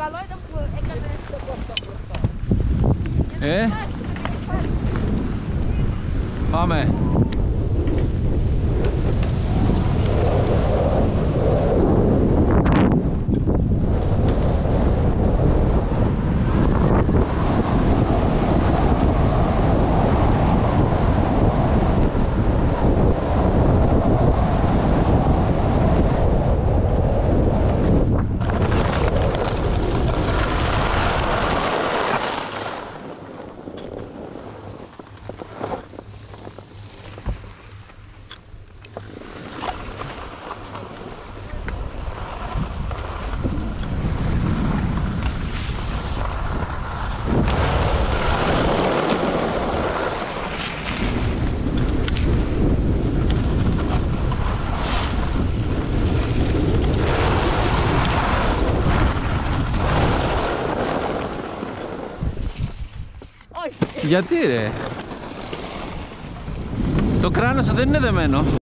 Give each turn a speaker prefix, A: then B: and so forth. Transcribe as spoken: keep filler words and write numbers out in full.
A: καλό ήταν που έκανες το κόστο μπροστά.
B: Ε, πάμε. Γιατί ρε? Το κράνος δεν είναι δεμένο.